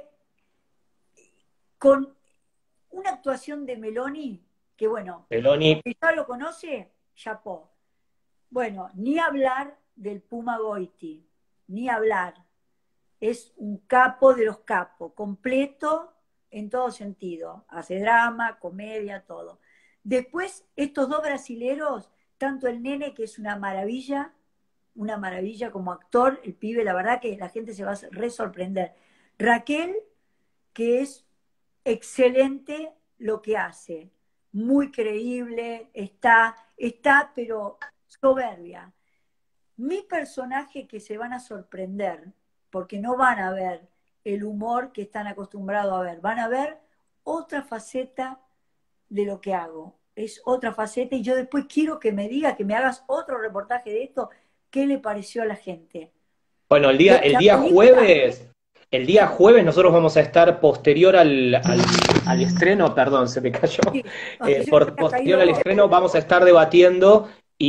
con una actuación de Meloni, que bueno, Peloni, que ya lo conoce, chapó. Bueno, ni hablar del Puma Goiti, ni hablar. Es un capo de los capos, completo en todo sentido. Hace drama, comedia, todo. Después, estos dos brasileros, tanto el nene, que es una maravilla, una maravilla como actor, el pibe, la verdad que la gente se va a re sorprender. Raquel, que es excelente lo que hace, muy creíble, está, está, pero soberbia. Mi personaje que se van a sorprender, porque no van a ver el humor que están acostumbrados a ver, van a ver otra faceta de lo que hago. Es otra faceta y yo después quiero que me diga, que me hagas otro reportaje de esto, qué le pareció a la gente. bueno, el día, De el la día película, jueves, el día jueves nosotros vamos a estar posterior al, al, al estreno, perdón, se me cayó, sí, aunque eh, se me por, haya posterior caído al vos. estreno vamos a estar debatiendo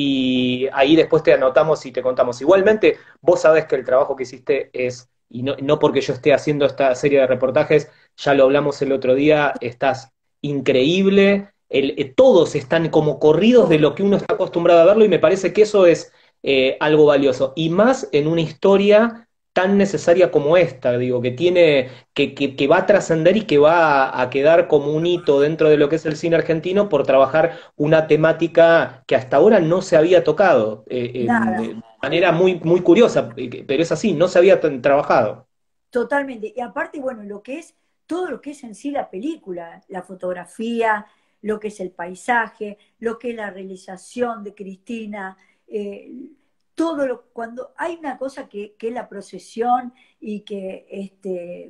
y ahí después te anotamos y te contamos. Igualmente, vos sabés que el trabajo que hiciste es, y no, no porque yo esté haciendo esta serie de reportajes, ya lo hablamos el otro día, estás increíble, el, eh, todos están como corridos de Todo. lo que uno está acostumbrado a verlo y me parece que eso es eh, algo valioso. Y más en una historia tan necesaria como esta, digo, que tiene, que, que, que va a trascender y que va a, a, quedar como un hito dentro de lo que es el cine argentino por trabajar una temática que hasta ahora no se había tocado, eh, eh, Nada, de manera muy, muy curiosa, pero es así, no se había trabajado. totalmente. Y aparte, bueno, lo que es, todo lo que es en sí la película, la fotografía, lo que es el paisaje, lo que es la realización de Cristina, eh, todo lo, cuando hay una cosa que, que es la procesión y que este,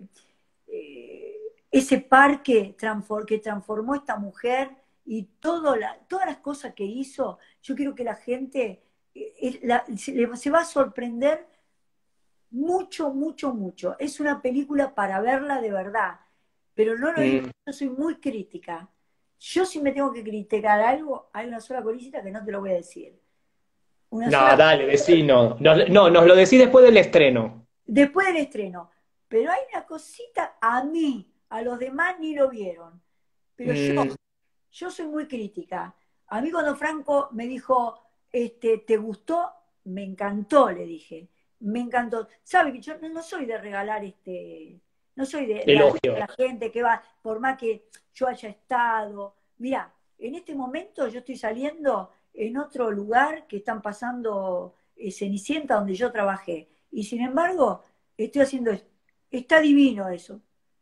eh, ese parque transfor- que transformó esta mujer y todo la- todas las cosas que hizo, yo quiero que la gente eh, eh, la- se, se va a sorprender mucho, mucho, mucho. Es una película para verla de verdad, pero no lo digo, Mm. yo soy muy crítica. Yo si me tengo que criticar algo, hay una sola cosita que no te lo voy a decir. Una No, sola, dale, vecino. No, no, nos lo decís después del estreno. después del estreno. Pero hay una cosita a mí, a los demás ni lo vieron. Pero yo, Mm, yo soy muy crítica. A mí cuando Franco me dijo, este, ¿te gustó? Me encantó, le dije. Me encantó. Sabe que yo no, no soy de regalar, este, no soy de, de hablar a elogio. la gente que va, por más que yo haya estado. Mira, en este momento yo estoy saliendo en otro lugar que están pasando eh, Cenicienta, donde yo trabajé. Y sin embargo, estoy haciendo esto. Está divino eso,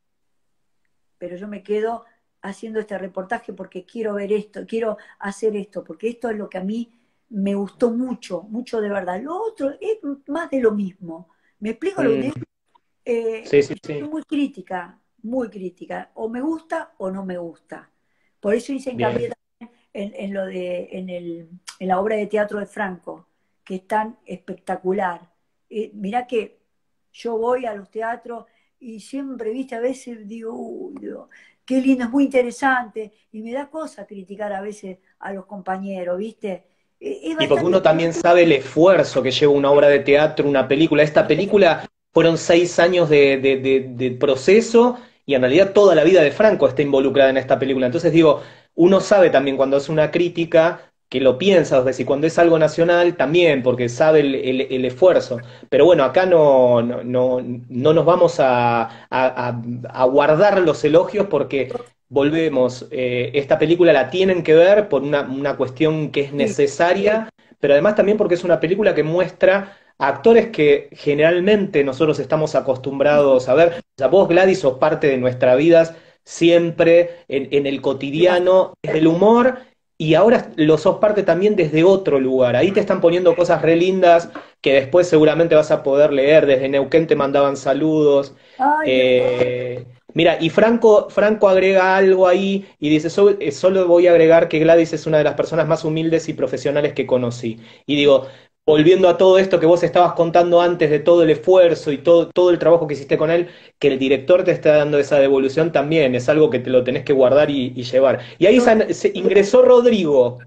pero yo me quedo haciendo este reportaje porque quiero ver esto, quiero hacer esto, porque esto es lo que a mí me gustó mucho, mucho de verdad. Lo otro es más de lo mismo. ¿Me explico lo que te digo? Mm, Eh, sí, sí, yo soy sí. muy crítica, muy crítica. O me gusta o no me gusta. Por eso hice hincapié Bien. en, en lo de, en, el, en la obra de teatro de Franco, que es tan espectacular. Eh, mirá que yo voy a los teatros y siempre, viste, a veces digo, uy, Dios, qué lindo, es muy interesante. Y me da cosa criticar a veces a los compañeros, ¿viste? Eh, Es Y porque bastante... uno también sabe el esfuerzo que lleva una obra de teatro, una película. Esta película fueron seis años de, de- de- de proceso y en realidad toda la vida de Franco está involucrada en esta película. Entonces digo, uno sabe también cuando es una crítica que lo piensa dos veces y cuando es algo nacional también, porque sabe el, el- el esfuerzo. Pero bueno, acá no, no, no, no nos vamos a, a- a- a guardar los elogios porque volvemos, eh, esta película la tienen que ver por una, una cuestión que es Sí, necesaria, pero además también porque es una película que muestra a actores que generalmente nosotros estamos acostumbrados a ver. O sea, vos, Gladys, sos parte de nuestras vidas siempre en, en el gracias. cotidiano, desde el humor, y ahora lo sos parte también desde otro lugar. Ahí te están poniendo cosas re lindas que después seguramente vas a poder leer. Desde Neuquén te mandaban saludos. Ay, qué bueno. Eh, Mira, y Franco, Franco agrega algo ahí y dice, "So- eh, solo voy a agregar que Gladys es una de las personas más humildes y profesionales que conocí". Y digo, volviendo a todo esto que vos estabas contando antes de todo el esfuerzo y todo, todo el trabajo que hiciste con él, que el director te está dando esa devolución también, es algo que te lo tenés que guardar y, y llevar. Y ahí san- se ingresó Rodrigo.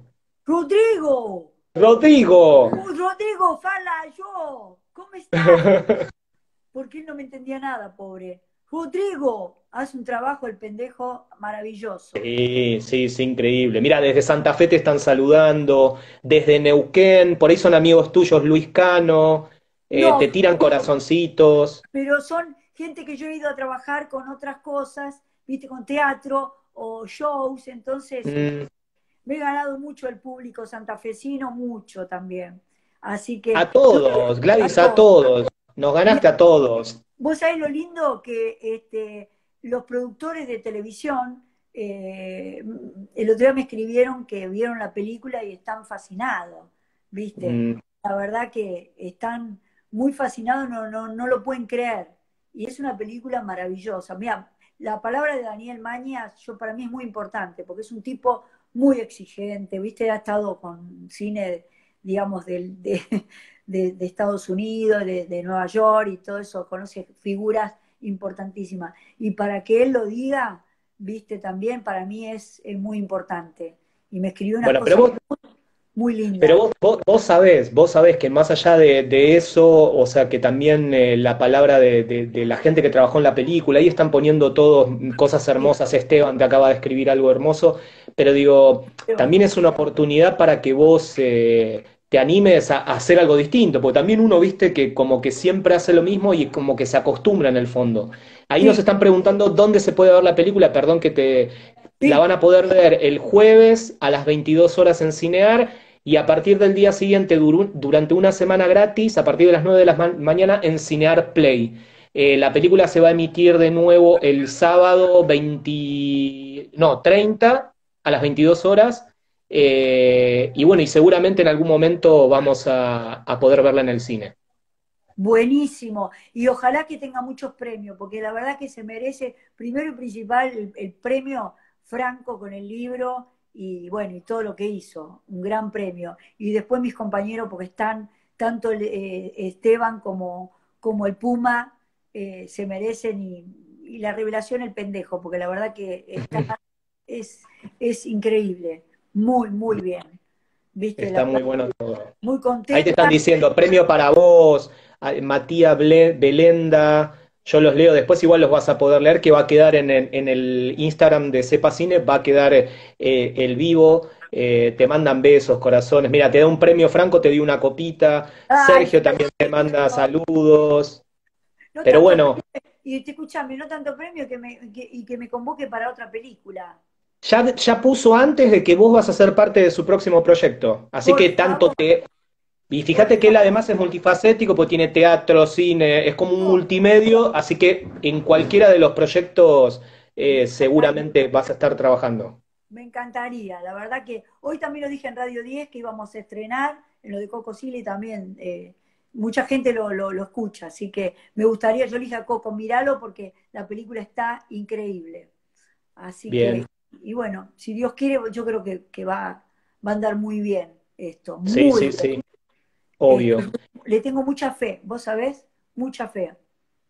Rodrigo, ¡Rodrigo! uh, Rodrigo, fala yo, ¿cómo estás? Porque él no me entendía nada, pobre. Rodrigo, hace un trabajo el pendejo maravilloso. Sí, sí, sí, increíble. Mira, desde Santa Fe te están saludando, desde Neuquén, por ahí son amigos tuyos, Luis Cano, eh, No, te tiran corazoncitos. pero son gente que yo he ido a trabajar con otras cosas, viste, con teatro o shows, entonces eh, Mm, me he ganado mucho el público santafesino, mucho también. Así que a yo todos, a Gladys, a todos. todos. Nos ganaste a todos. Vos sabés lo lindo que este, los productores de televisión, eh, el otro día me escribieron que vieron la película y están fascinados, ¿viste? Mm, La verdad que están muy fascinados, no, no, no lo pueden creer. Y es una película maravillosa. Mira, la palabra de Daniel Mañas, yo para mí es muy importante, porque es un tipo muy exigente, ¿viste? Ha estado con cine, digamos, del, de, de, de Estados Unidos, de, de Nueva York y todo eso, conoce figuras importantísimas. Y para que él lo diga, viste, también para mí es, es muy importante. Y me escribió unas bueno, pero cosas vos muy Pero lindas. vos, vos, vos sabés, vos sabés que más allá de, de eso, o sea, que también eh, la palabra de, de- de la gente que trabajó en la película, ahí están poniendo todos cosas Sí, hermosas. Esteban te acaba de escribir algo hermoso, pero digo, pero, también es una oportunidad para que vos eh, te animes a, a hacer algo distinto, porque también uno, viste, que como que siempre hace lo mismo y como que se acostumbra en el fondo. Ahí nos sí, están preguntando dónde se puede ver la película, perdón que te... La sí, van a poder ver el jueves a las veintidós horas en Cinear y a partir del día siguiente, duru- durante una semana gratis, a partir de las nueve de la ma- mañana, en Cinear Play. Eh, la película se va a emitir de nuevo el sábado veinte, no, treinta a las veintidós horas. Eh, y bueno, y seguramente en algún momento vamos a, a poder verla en el cine. buenísimo. Y ojalá que tenga muchos premios, porque la verdad que se merece, primero y principal, el, el premio Franco con el libro y bueno, y todo lo que hizo, un gran premio. Y después mis compañeros, porque están, tanto el, eh, Esteban como, como el Puma, eh, se merecen y, y la revelación el pendejo, porque la verdad que está, es, es increíble, muy, muy bien. Viste, la Está muy verdad, bueno todo. muy Ahí te están contenta. diciendo, premio para vos, a- Matías Ble- Belenda, yo los leo, después igual los vas a poder leer, que va a quedar en el, en el Instagram de Cepa Cine, va a quedar eh, el vivo, eh, te mandan besos, corazones, mira, te da un premio Franco, te dio una copita, Ay, Sergio también te manda saludos, no pero tanto bueno, premio, y te escuchame, no tanto premio que me, que- y que me convoque para otra película. ya, ya puso antes de que vos vas a ser parte de su próximo proyecto, así Por que tanto favor, te... Y por fíjate que él favor. además es multifacético, porque tiene teatro, cine, es como un Oh, multimedio, así que en cualquiera de los proyectos me eh, encantaría, seguramente vas a estar trabajando. me encantaría. La verdad que hoy también lo dije en Radio diez que íbamos a estrenar, en lo de Coco Silly también. Eh, mucha gente lo, lo, lo escucha, así que me gustaría, yo le dije a Coco, míralo porque la película está increíble. Así que, Bien, y bueno, si Dios quiere, yo creo que, que va, va a andar muy bien esto, sí, muy sí, bien. sí, Esto, obvio. le tengo mucha fe, vos sabés, mucha fe.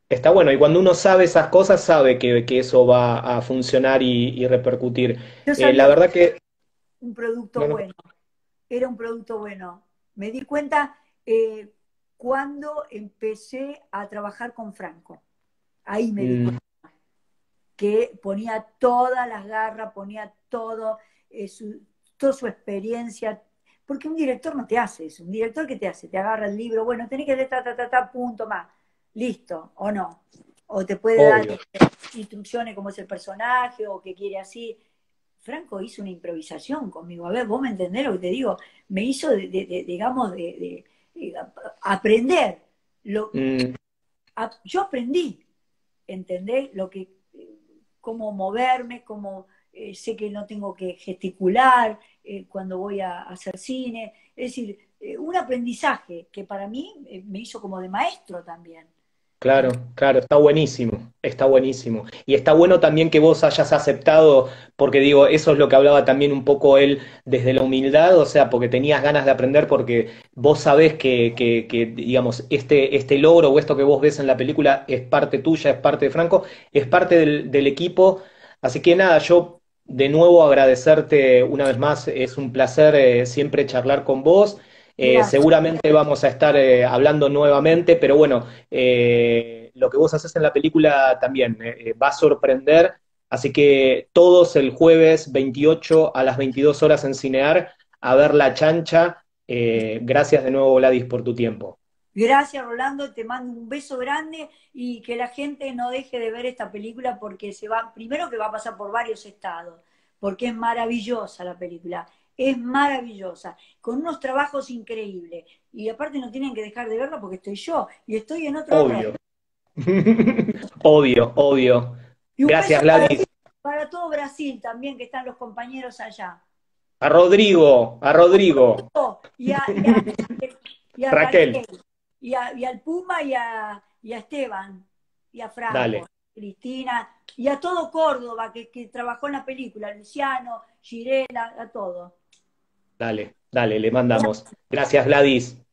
está bueno. Y cuando uno sabe esas cosas, sabe que, que eso va a funcionar y, y repercutir. Yo Eh, la sabía que verdad que... un producto No, no. bueno, era un producto bueno. Me di cuenta eh, cuando empecé a trabajar con Franco. Ahí me di Mm, cuenta que ponía todas las garras, ponía todo, eh, su, toda su experiencia, porque un director no te hace eso, un director que te hace, te agarra el libro, bueno, tenés que de ta, ta, ta, ta, punto más, listo, o no, o te puede dar obvio. instrucciones como es el personaje, o que quiere así. Franco hizo una improvisación conmigo, a ver, vos me entendés lo que te digo, me hizo, de, de, de, digamos, de, de, de, aprender, lo, Mm, a, yo aprendí, ¿entendés? Lo que, cómo moverme, cómo eh, sé que no tengo que gesticular eh, cuando voy a, a, hacer cine. Es decir, eh, un aprendizaje que para mí eh, me hizo como de maestro también. claro, claro, está buenísimo, está buenísimo. Y está bueno también que vos hayas aceptado, porque digo, eso es lo que hablaba también un poco él desde la humildad, o sea, porque tenías ganas de aprender, porque vos sabés que, que, que, digamos, este, este logro o esto que vos ves en la película es parte tuya, es parte de Franco, es parte del, del equipo. Así que nada, yo de nuevo agradecerte una vez más, es un placer eh, siempre charlar con vos. Eh, Gracias. seguramente vamos a estar eh, hablando nuevamente, pero bueno, eh, lo que vos haces en la película también eh, va a sorprender. Así que todos el jueves veintiocho a las veintidós horas en Cinear a ver La Chancha. Eh, gracias de nuevo, Gladys, por tu tiempo. Gracias, Rolando. Te mando un beso grande y que la gente no deje de ver esta película porque se va, primero que va a pasar por varios estados, porque es maravillosa la película, es maravillosa, con unos trabajos increíbles. Y aparte no tienen que dejar de verla porque estoy yo y estoy en otro rol. Obvio. Obvio, obvio. Y un beso Gracias, para, Gladys. para todo Brasil también, que están los compañeros allá. A Rodrigo, a Rodrigo. Y a, y a, y a Raquel, Raquel, y, a, y al Puma y a, y a Esteban, y a Franco, dale, Cristina, y a todo Córdoba que, que trabajó en la película, Luciano, Girela, a todo. dale, dale, le mandamos. Gracias, Gladys.